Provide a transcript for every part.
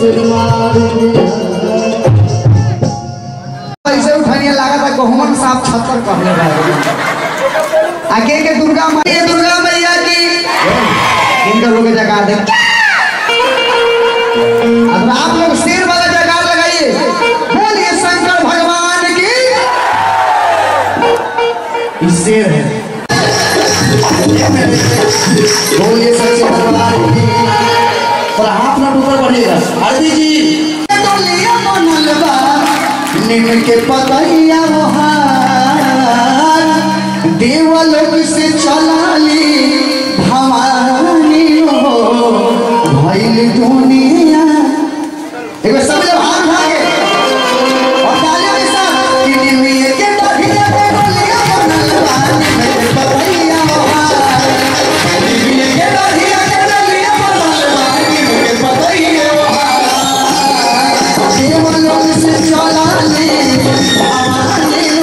ऐसे उठाने लगा था कोहमन साहब छत्तर कहने वाले आगे के दुर्गा मैया की इनका लोग जगा दे। अब आप लोग शेर वाला जगह लगाइए, बोलिए शंकर भगवान की। शेर है, बोलिए शंकर भगवान की। और हाथ ना ऊपर बढ़िएगा। अरबी जी निम के पतैया देवलोक से चलाली भवानी हो भइल दुनिया। एक बार सब लोग हाथ उठाके और तालियों के साथ निम के पतैया देवलिया बनल बा निम के पतैया निम के पतैया देवलिया बनल बा निम के पतैया देवलोक से चलाली भवानी हो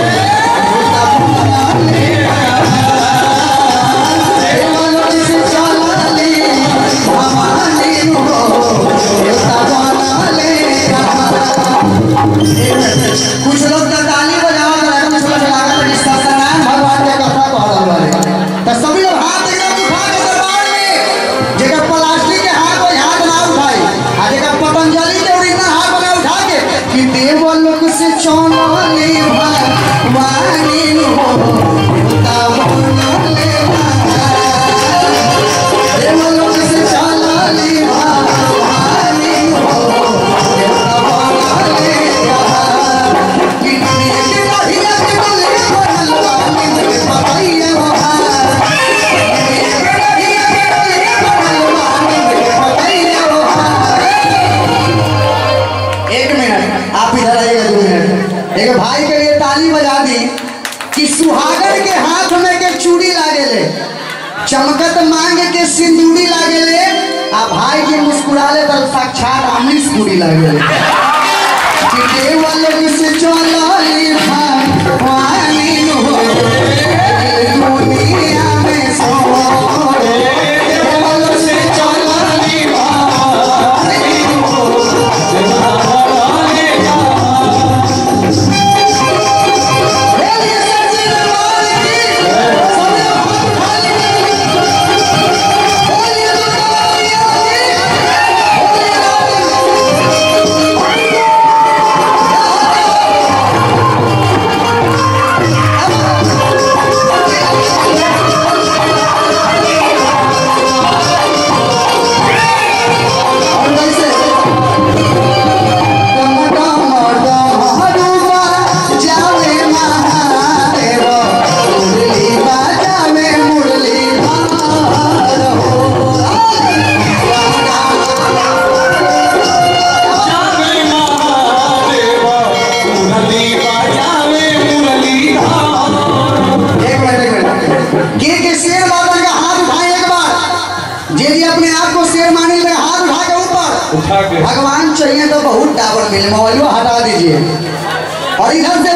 कुछ लोग ताली बजावत रहे, कुछ लोग लागत है सत्यनारायण भगवान के कथा कहल वाले। तो सभी लोग हाथ एकदम उठा के दरबार में, जेकर प्लास्टिक के हाथ वो हाथ ना उठाई, आ जेकर पतंजलि के ओरिजिनल हाथ वाला उठा के कि देवलोक से चलाली भवानी हो देवलोक से चलाली भवानी हो एक भाई के लिए ताली बजा दी कि सुहागन के हाथ में के चूड़ी लागेले, चमकत मांग के सिंदूरी लागेले, आ भाई के मुस्कुराले तो साक्षात अमरीश पुरी लागेले। कि देवलोक से चलाली भवानी हो दुनिया में सोरे देवलोक से चलाली भवानी हो भगवान चाहिए तो बहुत डाबर मिले, मोबाइल हटा दीजिए और इधर से